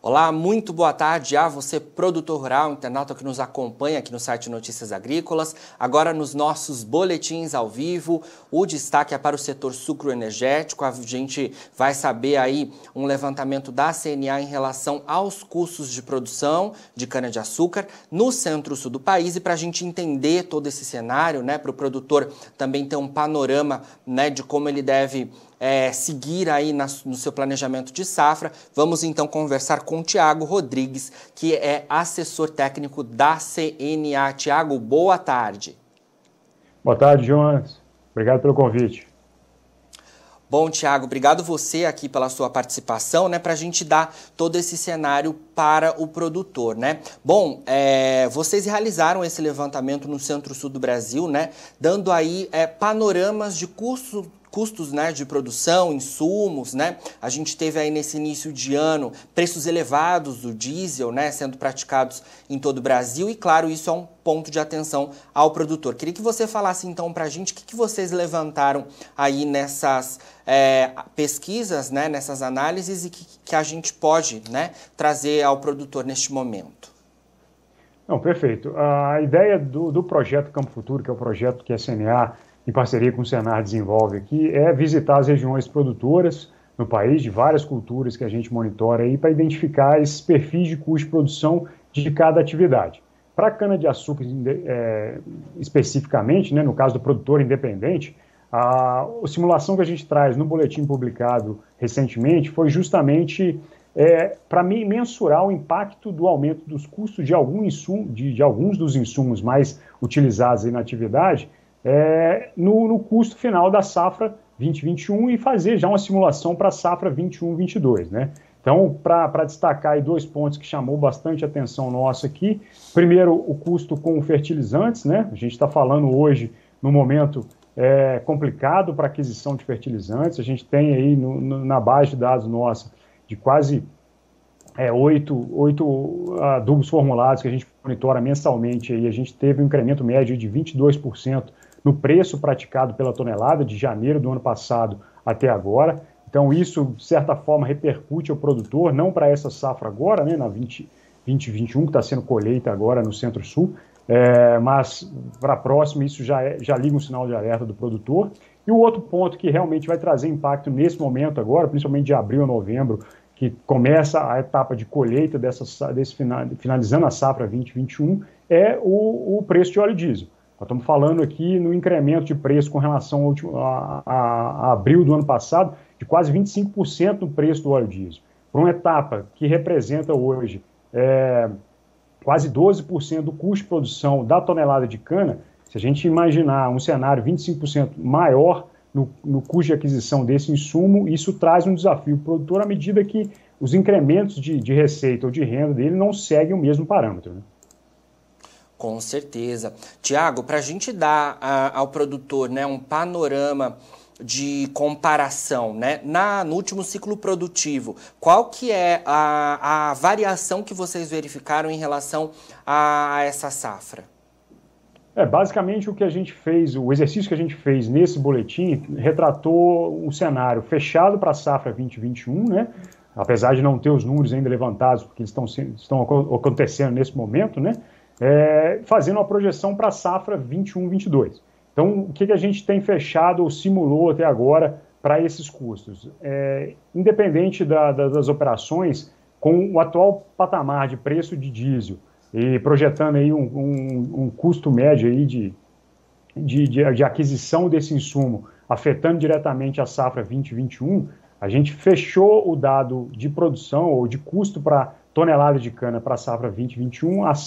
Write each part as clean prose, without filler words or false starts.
Olá, muito boa tarde a você, produtor rural, internauta que nos acompanha aqui no site Notícias Agrícolas. Agora nos nossos boletins ao vivo, o destaque é para o setor sucroenergético. A gente vai saber aí um levantamento da CNA em relação aos custos de produção de cana-de-açúcar no centro-sul do país. E para a gente entender todo esse cenário, né, para o produtor também ter um panorama, né, de como ele deve seguir aí no seu planejamento de safra, vamos então conversar com o Tiago Rodrigues, que é assessor técnico da CNA. Tiago, boa tarde. Boa tarde, Jonas. Obrigado pelo convite. Bom, Tiago, obrigado você aqui pela sua participação, né, para a gente dar todo esse cenário para o produtor, né? Bom, vocês realizaram esse levantamento no centro-sul do Brasil, né, dando aí panoramas de custos, né, de produção, insumos, né? A gente teve aí nesse início de ano preços elevados do diesel, né, sendo praticados em todo o Brasil e, claro, isso é um ponto de atenção ao produtor. Queria que você falasse então para a gente o que vocês levantaram aí nessas pesquisas, né, nessas análises e que a gente pode, né, trazer ao produtor neste momento. Não, perfeito. A ideia do projeto Campo Futuro, que é o projeto que a CNA, em parceria com o Senar, desenvolve aqui, é visitar as regiões produtoras no país, de várias culturas que a gente monitora aí, para identificar esses perfis de custo de produção de cada atividade. Para a cana-de-açúcar especificamente, né, no caso do produtor independente, a simulação que a gente traz no boletim publicado recentemente foi justamente para mensurar o impacto do aumento dos custos de alguns dos insumos mais utilizados aí na atividade, no custo final da safra 2021 e fazer já uma simulação para a safra 21-22, né? Então, para destacar aí dois pontos que chamou bastante atenção nossa aqui, primeiro, o custo com fertilizantes, né? A gente está falando hoje, no momento complicado para aquisição de fertilizantes, a gente tem aí na base de dados nossa de quase 8 adubos formulados que a gente monitora mensalmente, aí a gente teve um incremento médio de 22% no preço praticado pela tonelada de janeiro do ano passado até agora. Então isso, de certa forma, repercute ao produtor, não para essa safra agora, né, na 2021, que está sendo colheita agora no Centro-Sul, mas para a próxima isso já liga um sinal de alerta do produtor. E o outro ponto que realmente vai trazer impacto nesse momento agora, principalmente de abril a novembro, que começa a etapa de colheita finalizando a safra 2021, é o preço de óleo diesel. Nós estamos falando aqui no incremento de preço com relação a abril do ano passado, de quase 25% no preço do óleo diesel. Para uma etapa que representa hoje quase 12% do custo de produção da tonelada de cana, se a gente imaginar um cenário 25% maior no custo de aquisição desse insumo, isso traz um desafio para o produtor à medida que os incrementos de receita ou de renda dele não seguem o mesmo parâmetro, né? Com certeza. Tiago, para a gente dar ao produtor, né, um panorama de comparação, né, no último ciclo produtivo, qual que é a variação que vocês verificaram em relação a essa safra? Basicamente o que a gente fez, o exercício que a gente fez nesse boletim retratou um cenário fechado para a safra 2021, né? Apesar de não ter os números ainda levantados, porque eles estão acontecendo nesse momento, né? Fazendo uma projeção para a safra 21-22. Então, o que a gente tem fechado ou simulou até agora para esses custos? Independente das operações, com o atual patamar de preço de diesel, e projetando aí um custo médio aí de aquisição desse insumo, afetando diretamente a safra 2021, a gente fechou o dado de produção ou de custo para tonelada de cana para a safra 2021 a R$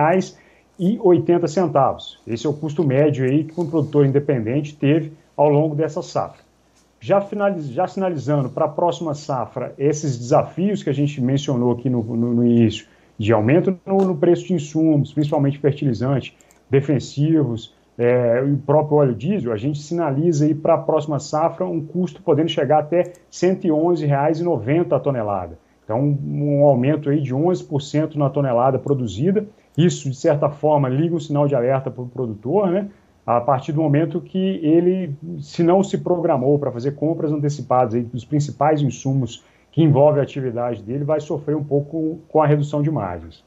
100,80. Esse é o custo médio aí que um produtor independente teve ao longo dessa safra. Já sinalizando para a próxima safra esses desafios que a gente mencionou aqui no início, de aumento no preço de insumos, principalmente fertilizantes, defensivos, e o próprio óleo diesel, a gente sinaliza aí para a próxima safra um custo podendo chegar até R$ 111,90 a tonelada. Então, um aumento aí de 11% na tonelada produzida. Isso, de certa forma, liga um sinal de alerta para o produtor, né? A partir do momento que ele, se não se programou para fazer compras antecipadas aí dos principais insumos que envolve a atividade dele vai sofrer um pouco com a redução de margens.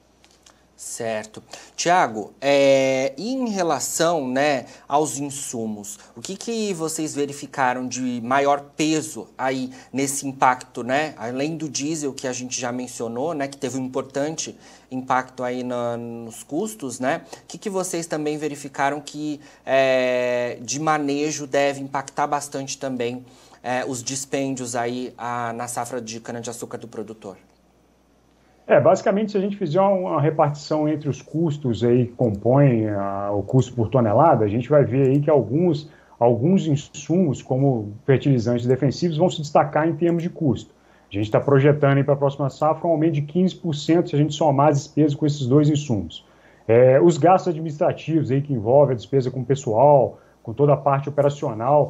Certo. Tiago, em relação, né, aos insumos, o que vocês verificaram de maior peso aí nesse impacto, né? Além do diesel que a gente já mencionou, né, que teve um importante impacto aí nos custos, né? O que vocês também verificaram que de manejo deve impactar bastante também os dispêndios aí na safra de cana-de-açúcar do produtor? Basicamente, se a gente fizer uma repartição entre os custos aí que compõem o custo por tonelada, a gente vai ver aí que alguns insumos, como fertilizantes defensivos, vão se destacar em termos de custo. A gente está projetando para a próxima safra um aumento de 15% se a gente somar as despesas com esses dois insumos. Os gastos administrativos aí que envolvem a despesa com pessoal, com toda a parte operacional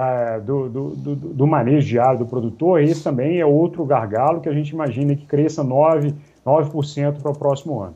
do manejo diário do produtor, esse também é outro gargalo que a gente imagina que cresça 9% para o próximo ano.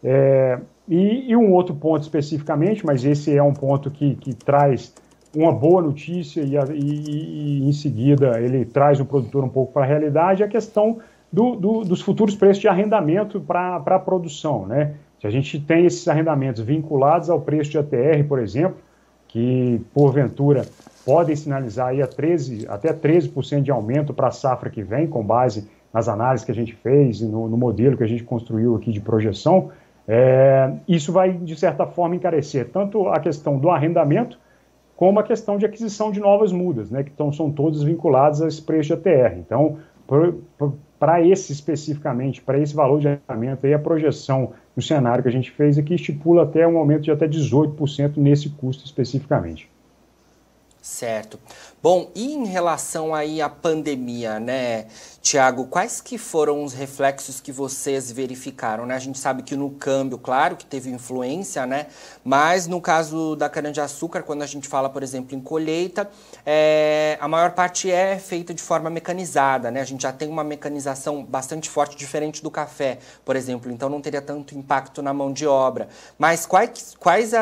E um outro ponto especificamente, mas esse é um ponto que traz uma boa notícia e em seguida ele traz o produtor um pouco para a realidade, é a questão dos futuros preços de arrendamento para a produção, né? Se a gente tem esses arrendamentos vinculados ao preço de ATR, por exemplo, que porventura podem sinalizar aí até 13% de aumento para a safra que vem, com base nas análises que a gente fez e no modelo que a gente construiu aqui de projeção, isso vai, de certa forma, encarecer tanto a questão do arrendamento, como a questão de aquisição de novas mudas, né, que são todas vinculadas a esse preço de ATR. Então, para esse especificamente, para esse valor de arrendamento, aí a projeção no cenário que a gente fez aqui estipula até um aumento de até 18% nesse custo especificamente. Certo. Bom, e em relação aí à pandemia, né, Tiago, quais que foram os reflexos que vocês verificaram, né? A gente sabe que no câmbio, claro, que teve influência, né? Mas no caso da cana-de-açúcar, quando a gente fala, por exemplo, em colheita, a maior parte é feita de forma mecanizada, né? A gente já tem uma mecanização bastante forte, diferente do café, por exemplo, então não teria tanto impacto na mão de obra. Mas quais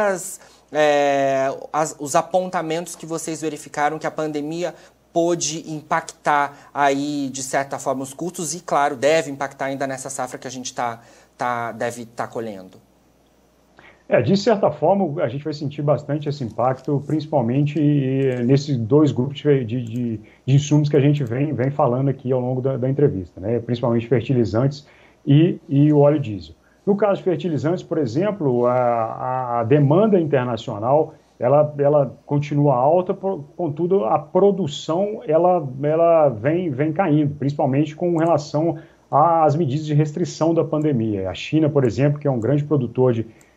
os apontamentos que vocês verificaram que a pandemia pôde impactar aí, de certa forma, os custos e, claro, deve impactar ainda nessa safra que a gente deve estar colhendo? De certa forma, a gente vai sentir bastante esse impacto, principalmente nesses dois grupos de insumos que a gente vem falando aqui ao longo da entrevista, né? Principalmente fertilizantes e o óleo diesel. No caso de fertilizantes, por exemplo, a demanda internacional ela continua alta, contudo a produção ela vem caindo, principalmente com relação às medidas de restrição da pandemia. A China, por exemplo, que é um grande produtor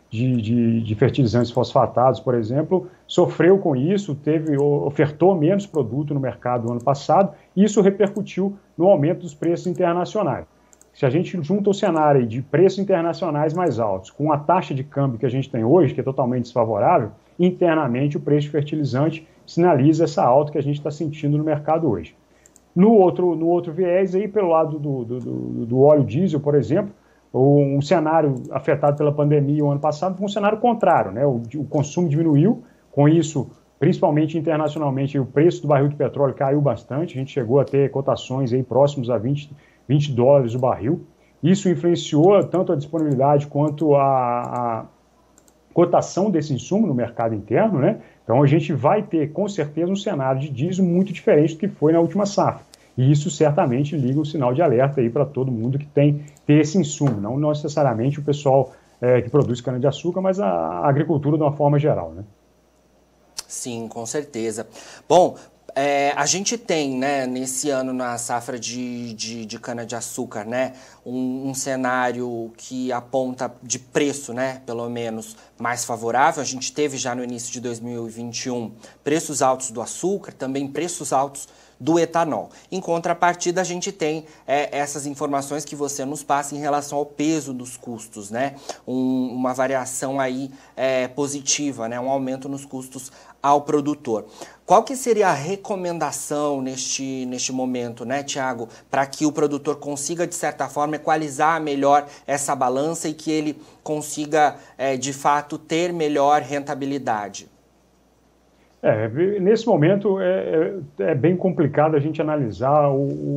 de fertilizantes fosfatados, por exemplo, sofreu com isso, ofertou menos produto no mercado no ano passado, e isso repercutiu no aumento dos preços internacionais. Se a gente junta o cenário de preços internacionais mais altos com a taxa de câmbio que a gente tem hoje, que é totalmente desfavorável, internamente o preço de fertilizante sinaliza essa alta que a gente está sentindo no mercado hoje. No outro viés, aí, pelo lado do óleo diesel, por exemplo, um cenário afetado pela pandemia o ano passado foi um cenário contrário, né? O consumo diminuiu, com isso, principalmente internacionalmente, o preço do barril de petróleo caiu bastante, a gente chegou a ter cotações aí próximos a $20 o barril. Isso influenciou tanto a disponibilidade quanto a cotação desse insumo no mercado interno, né? Então a gente vai ter, com certeza, um cenário de diesel muito diferente do que foi na última safra. E isso certamente liga um sinal de alerta aí para todo mundo que tem esse insumo, não necessariamente o pessoal que produz cana-de-açúcar, mas a agricultura de uma forma geral, né? Sim, com certeza. Bom, a gente tem, né, nesse ano na safra de cana-de-açúcar, né, um cenário que aponta de preço, né, pelo menos mais favorável. A gente teve já no início de 2021 preços altos do açúcar, também preços altos do etanol. Em contrapartida, a gente tem essas informações que você nos passa em relação ao peso dos custos, né? Uma variação aí positiva, né? Um aumento nos custos ao produtor. Qual que seria a recomendação neste momento, né, Tiago, para que o produtor consiga, de certa forma, equalizar melhor essa balança e que ele consiga, de fato, ter melhor rentabilidade? Nesse momento é bem complicado a gente analisar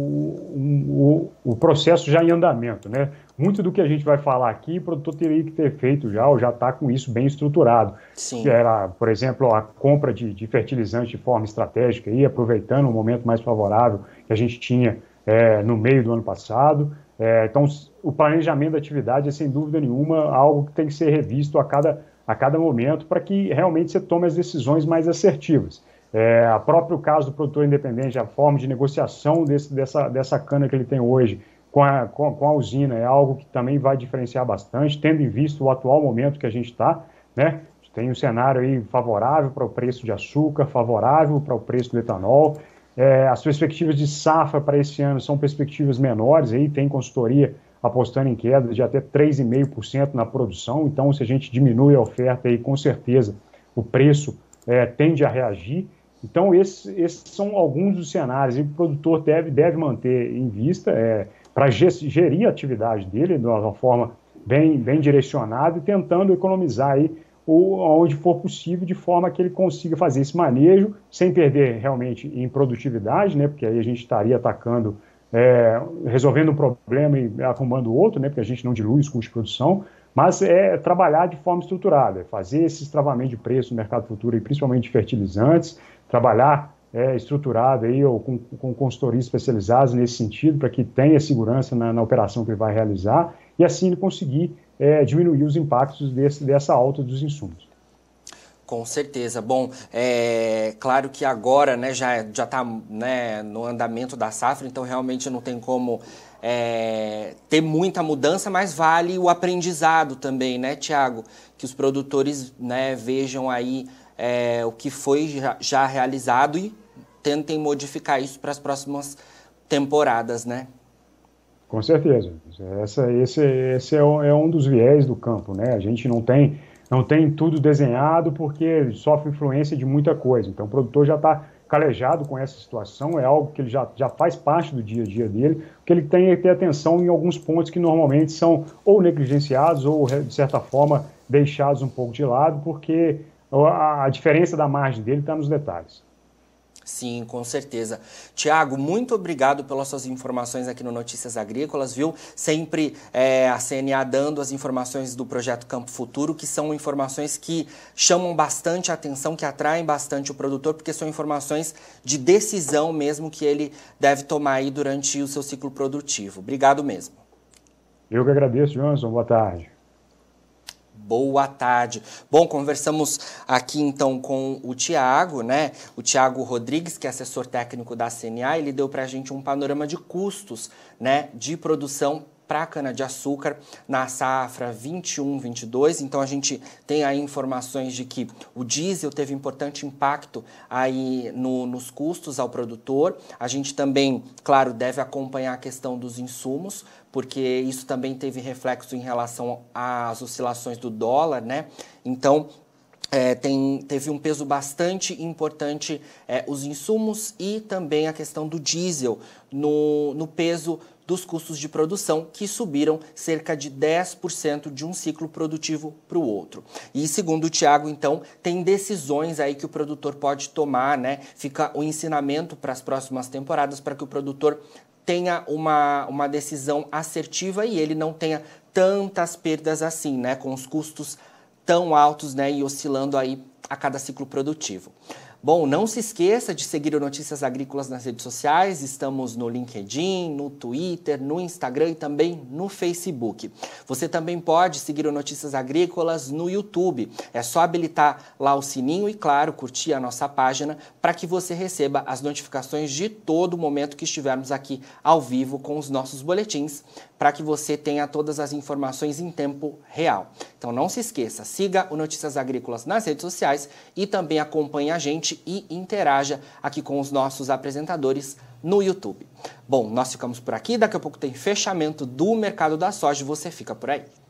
o processo já em andamento, né? Muito do que a gente vai falar aqui, o produtor teria que ter feito já, ou já está com isso bem estruturado. Sim. Que era, por exemplo, a compra de fertilizante de forma estratégica, e aproveitando o momento mais favorável que a gente tinha no meio do ano passado. Então, o planejamento da atividade é, sem dúvida nenhuma, algo que tem que ser revisto a cada momento para que realmente você tome as decisões mais assertivas. A próprio caso do produtor independente, a forma de negociação dessa cana que ele tem hoje com a usina é algo que também vai diferenciar bastante, tendo em vista o atual momento que a gente está, né? Tem um cenário aí favorável para o preço de açúcar, favorável para o preço do etanol. As perspectivas de safra para esse ano são perspectivas menores, aí tem consultoria apostando em queda de até 3,5% na produção. Então, se a gente diminui a oferta, aí, com certeza o preço tende a reagir. Então, esses são alguns dos cenários que o produtor deve manter em vista para gerir a atividade dele de uma forma bem direcionada e tentando economizar aí onde for possível, de forma que ele consiga fazer esse manejo sem perder realmente em produtividade, né? Porque aí a gente estaria atacando, resolvendo um problema e arrumando outro, né? Porque a gente não dilui os custos de produção, mas trabalhar de forma estruturada, fazer esses travamentos de preço no mercado futuro, e principalmente de fertilizantes, trabalhar estruturado aí, ou com consultorias especializadas nesse sentido, para que tenha segurança na operação que ele vai realizar, e assim ele conseguir diminuir os impactos dessa alta dos insumos. Com certeza. Bom, claro que agora, né, já está, né, no andamento da safra, então realmente não tem como ter muita mudança, mas vale o aprendizado também, né, Tiago? Que os produtores, né, vejam aí o que foi já realizado e tentem modificar isso para as próximas temporadas, né? Com certeza. Esse é um dos viés do campo, né? A gente não tem tudo desenhado porque sofre influência de muita coisa. Então, o produtor já está calejado com essa situação, é algo que ele já faz parte do dia a dia dele, que ele tem que ter atenção em alguns pontos que normalmente são ou negligenciados ou, de certa forma, deixados um pouco de lado, porque a diferença da margem dele está nos detalhes. Sim, com certeza. Tiago, muito obrigado pelas suas informações aqui no Notícias Agrícolas, viu? Sempre a CNA dando as informações do Projeto Campo Futuro, que são informações que chamam bastante a atenção, que atraem bastante o produtor, porque são informações de decisão mesmo que ele deve tomar aí durante o seu ciclo produtivo. Obrigado mesmo. Eu que agradeço, Johnson. Boa tarde. Boa tarde. Bom, conversamos aqui então com o Tiago, né? O Tiago Rodrigues, que é assessor técnico da CNA, ele deu para a gente um panorama de custos, né, de produção para a cana-de-açúcar na safra 21-22. Então, a gente tem aí informações de que o diesel teve importante impacto aí nos custos ao produtor. A gente também, claro, deve acompanhar a questão dos insumos, porque isso também teve reflexo em relação às oscilações do dólar, né? Então, teve um peso bastante importante os insumos e também a questão do diesel no peso dos custos de produção, que subiram cerca de 10% de um ciclo produtivo para o outro. E segundo o Tiago, então, tem decisões aí que o produtor pode tomar, né? Fica o ensinamento para as próximas temporadas para que o produtor tenha uma decisão assertiva e ele não tenha tantas perdas assim, né? Com os custos tão altos, né? E oscilando aí a cada ciclo produtivo. Bom, não se esqueça de seguir o Notícias Agrícolas nas redes sociais. Estamos no LinkedIn, no Twitter, no Instagram e também no Facebook. Você também pode seguir o Notícias Agrícolas no YouTube. É só habilitar lá o sininho e, claro, curtir a nossa página para que você receba as notificações de todo momento que estivermos aqui ao vivo com os nossos boletins, para que você tenha todas as informações em tempo real. Então não se esqueça, siga o Notícias Agrícolas nas redes sociais e também acompanhe a gente e interaja aqui com os nossos apresentadores no YouTube. Bom, nós ficamos por aqui, daqui a pouco tem fechamento do mercado da soja e você fica por aí.